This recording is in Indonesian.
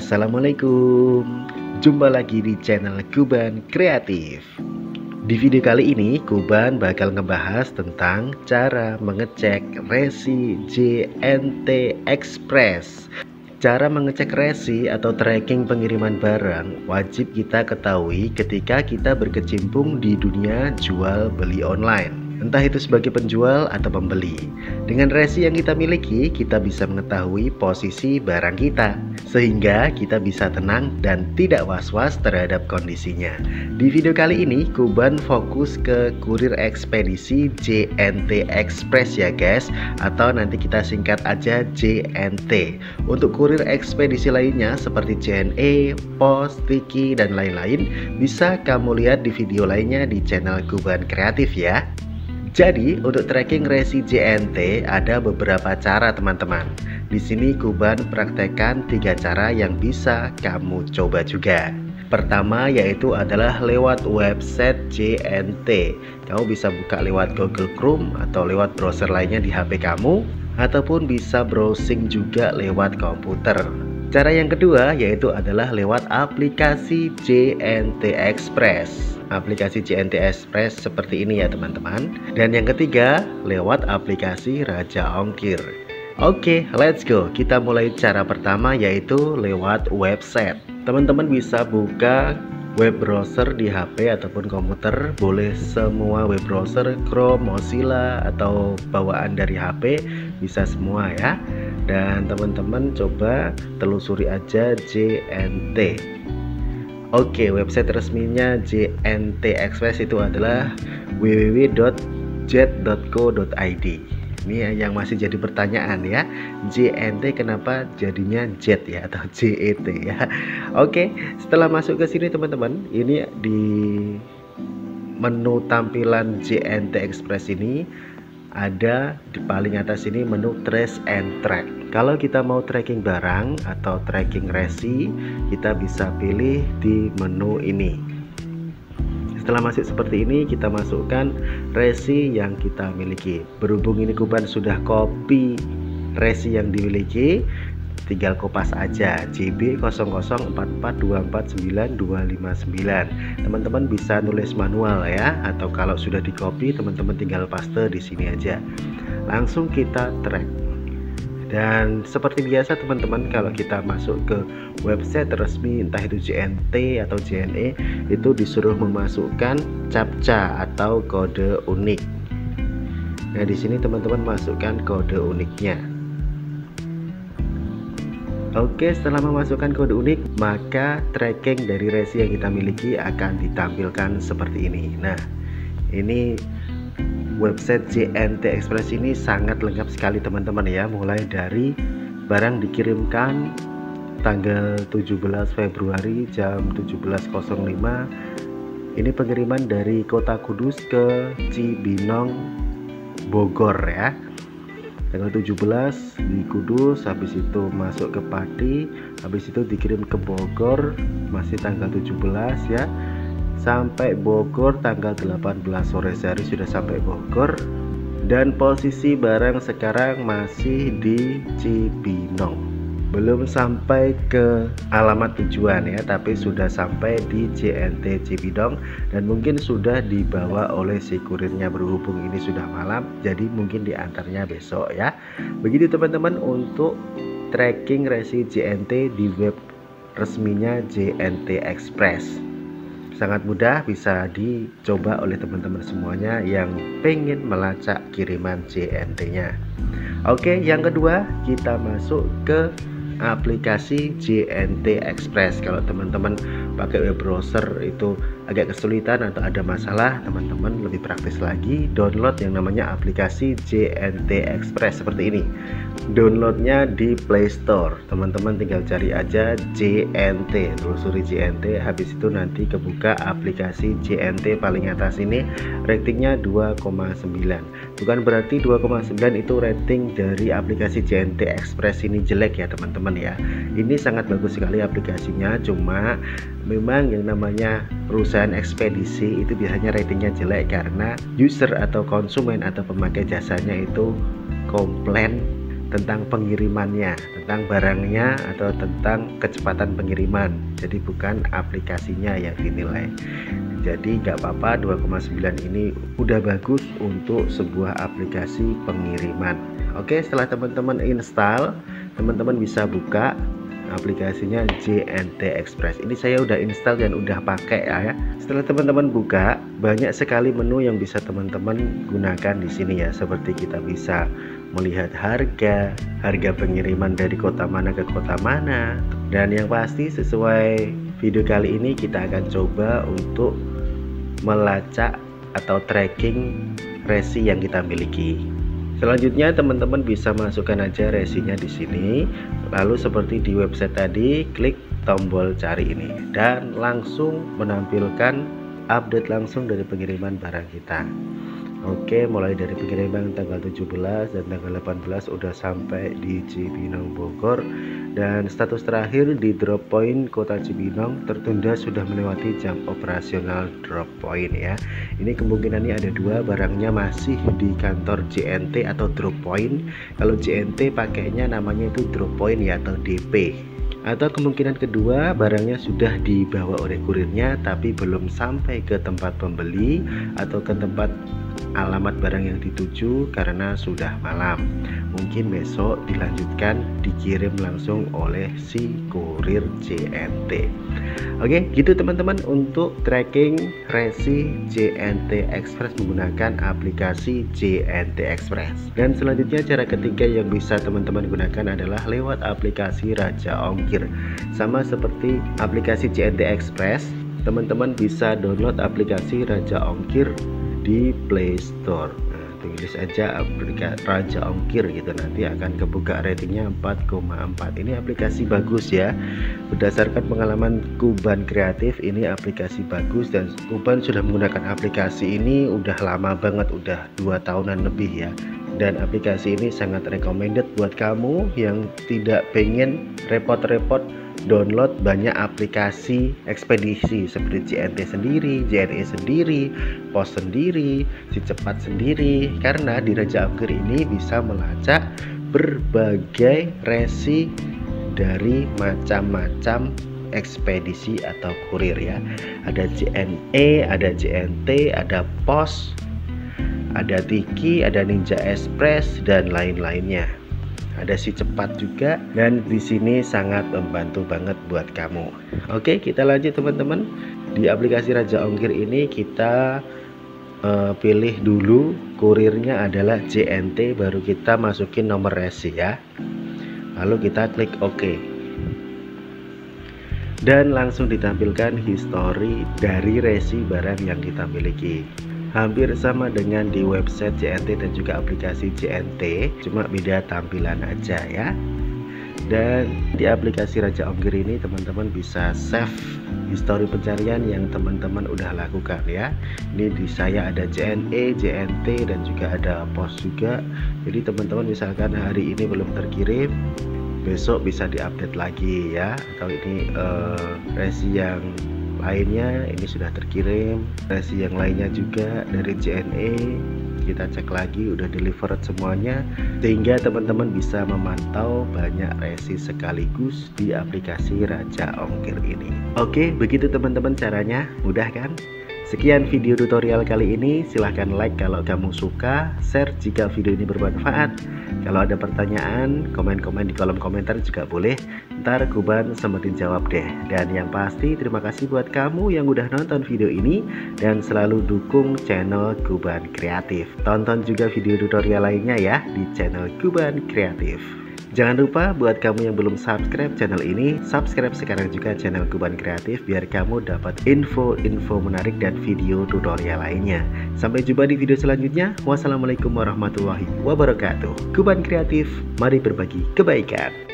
Assalamualaikum. Jumpa lagi di channel Kuban Kreatif. Di video kali ini Kuban bakal ngebahas tentang cara mengecek resi JNT Express. Cara mengecek resi atau tracking pengiriman barang wajib kita ketahui ketika kita berkecimpung di dunia jual beli online, entah itu sebagai penjual atau pembeli. Dengan resi yang kita miliki, kita bisa mengetahui posisi barang kita, sehingga kita bisa tenang dan tidak was-was terhadap kondisinya. Di video kali ini, Kuban fokus ke kurir ekspedisi JNT Express ya guys, atau nanti kita singkat aja JNT. Untuk kurir ekspedisi lainnya seperti JNE, Pos, Tiki, dan lain-lain, bisa kamu lihat di video lainnya di channel Kuban Kreatif ya. Jadi untuk tracking resi JNT ada beberapa cara teman-teman. Di sini Kuban praktekkan 3 cara yang bisa kamu coba juga. Pertama yaitu adalah lewat website JNT. Kamu bisa buka lewat Google Chrome atau lewat browser lainnya di HP kamu, ataupun bisa browsing juga lewat komputer. Cara yang kedua yaitu adalah lewat aplikasi JNT Express. Aplikasi JNT Express seperti ini ya teman-teman. Dan yang ketiga lewat aplikasi Raja Ongkir. Oke, let's go. Kita mulai cara pertama yaitu lewat website. Teman-teman bisa buka web browser di HP ataupun komputer, boleh semua web browser, Chrome, Mozilla, atau bawaan dari HP, bisa semua ya. Dan teman-teman coba telusuri aja JNT. Oke, website resminya JNT Express itu adalah www.jet.co.id. Ini yang masih jadi pertanyaan ya, JNT kenapa jadinya jet ya atau JET ya. Oke, setelah masuk ke sini teman-teman, ini di menu tampilan JNT Express ini ada di paling atas ini menu trace and track. Kalau kita mau tracking barang atau tracking resi, kita bisa pilih di menu ini. Setelah masuk seperti ini, kita masukkan resi yang kita miliki. Berhubung ini Kuban sudah copy resi yang dimiliki, tinggal kopas aja JB 0044249259. Teman-teman bisa nulis manual ya, atau kalau sudah di copy teman-teman tinggal paste di sini aja. Langsung kita track. Dan seperti biasa teman-teman, kalau kita masuk ke website resmi entah itu JNT atau JNE, itu disuruh memasukkan CAPTCHA atau kode unik. Nah di sini teman-teman masukkan kode uniknya. Oke, setelah memasukkan kode unik, maka tracking dari resi yang kita miliki akan ditampilkan seperti ini. Nah, ini website JNT Express ini sangat lengkap sekali teman-teman ya. Mulai dari barang dikirimkan tanggal 17 Februari jam 17.05. Ini pengiriman dari Kota Kudus ke Cibinong, Bogor ya. Tanggal 17 di Kudus, habis itu masuk ke Pati, habis itu dikirim ke Bogor masih tanggal 17 ya, sampai Bogor tanggal 18 sore hari sudah sampai Bogor. Dan posisi barang sekarang masih di Cibinong, belum sampai ke alamat tujuan ya, tapi sudah sampai di JNT Cibinong dan mungkin sudah dibawa oleh si kurirnya. Berhubung ini sudah malam, jadi mungkin diantarnya besok ya. Begitu teman-teman untuk tracking resi JNT di web resminya JNT Express. Sangat mudah, bisa dicoba oleh teman-teman semuanya yang pengen melacak kiriman JNT-nya. Oke, yang kedua kita masuk ke aplikasi JNT Express. Kalau teman-teman pakai web browser itu agak kesulitan atau ada masalah, teman-teman lebih praktis lagi download yang namanya aplikasi JNT Express seperti ini. Downloadnya di Play Store. Teman-teman tinggal cari aja JNT, telusuri JNT, habis itu nanti kebuka aplikasi JNT paling atas ini, ratingnya 2,9. Bukan berarti 2,9 itu rating dari aplikasi JNT Express ini jelek ya teman-teman ya. Ini sangat bagus sekali aplikasinya, cuma memang yang namanya perusahaan ekspedisi itu biasanya ratingnya jelek karena user atau konsumen atau pemakai jasanya itu komplain tentang pengirimannya, tentang barangnya atau tentang kecepatan pengiriman. Jadi bukan aplikasinya yang dinilai. Jadi nggak apa-apa, 2,9 ini udah bagus untuk sebuah aplikasi pengiriman. Oke, setelah teman-teman install, teman-teman bisa buka aplikasinya JNT Express. Ini saya udah install dan udah pakai ya. Setelah teman-teman buka, banyak sekali menu yang bisa teman-teman gunakan di sini ya. Seperti kita bisa melihat harga pengiriman dari kota mana ke kota mana. Dan yang pasti sesuai video kali ini kita akan coba untuk melacak atau tracking resi yang kita miliki. Selanjutnya teman-teman bisa masukkan aja resinya di sini. Lalu seperti di website tadi, klik tombol cari ini dan langsung menampilkan update langsung dari pengiriman barang kita. Oke, mulai dari pengiriman tanggal 17 dan tanggal 18 udah sampai di Cibinong Bogor, dan status terakhir di drop point kota Cibinong tertunda sudah melewati jam operasional drop point ya. Ini kemungkinannya ada dua, barangnya masih di kantor JNT atau drop point. Kalau JNT pakainya namanya itu drop point ya, atau DP. Atau kemungkinan kedua, barangnya sudah dibawa oleh kurirnya tapi belum sampai ke tempat pembeli atau ke tempat alamat barang yang dituju karena sudah malam. Mungkin besok dilanjutkan dikirim langsung oleh si kurir JNT. Oke, gitu teman-teman untuk tracking resi JNT Express menggunakan aplikasi JNT Express. Dan selanjutnya cara ketiga yang bisa teman-teman gunakan adalah lewat aplikasi Raja Ongkir. Sama seperti aplikasi JNT Express, teman-teman bisa download aplikasi Raja Ongkir di Play Store. Nah, tulis aja aplikasi Raja Ongkir gitu, nanti akan kebuka ratingnya 4,4. Ini aplikasi bagus ya. Berdasarkan pengalaman Kuban Kreatif, ini aplikasi bagus dan Kuban sudah menggunakan aplikasi ini udah lama banget, udah 2 tahunan lebih ya. Dan aplikasi ini sangat recommended buat kamu yang tidak pengen repot-repot download banyak aplikasi ekspedisi seperti JNT sendiri, JNE sendiri, Pos sendiri, Si Cepat sendiri. Karena di Raja Ongkir ini bisa melacak berbagai resi dari macam-macam ekspedisi atau kurir ya. Ada JNE, ada JNT, ada Pos, ada Tiki, ada Ninja Express dan lain-lainnya. Ada Si Cepat juga, dan di sini sangat membantu banget buat kamu. Oke, kita lanjut teman-teman. Di aplikasi Raja Ongkir ini kita pilih dulu kurirnya adalah JNT, baru kita masukin nomor resi ya. Lalu kita klik OK. Dan langsung ditampilkan histori dari resi barang yang kita miliki. Hampir sama dengan di website JNT dan juga aplikasi JNT, cuma beda tampilan aja ya. Dan di aplikasi Raja Ongkir ini teman-teman bisa save histori pencarian yang teman-teman udah lakukan ya. Ini di saya ada JNE, JNT dan juga ada Pos juga. Jadi teman-teman misalkan hari ini belum terkirim, besok bisa diupdate lagi ya. Atau ini resi yang lainnya ini sudah terkirim, resi yang lainnya juga dari JNE kita cek lagi udah delivered semuanya, sehingga teman-teman bisa memantau banyak resi sekaligus di aplikasi Raja Ongkir ini. Oke, begitu teman-teman caranya, mudah kan? Sekian video tutorial kali ini, silahkan like kalau kamu suka, share jika video ini bermanfaat. Kalau ada pertanyaan, komen-komen di kolom komentar juga boleh, ntar Kuban sempetin jawab deh. Dan yang pasti terima kasih buat kamu yang udah nonton video ini dan selalu dukung channel Kuban Kreatif. Tonton juga video tutorial lainnya ya di channel Kuban Kreatif. Jangan lupa buat kamu yang belum subscribe channel ini, subscribe sekarang juga channel Kuban Kreatif biar kamu dapat info-info menarik dan video tutorial lainnya. Sampai jumpa di video selanjutnya. Wassalamualaikum warahmatullahi wabarakatuh. Kuban Kreatif, mari berbagi kebaikan.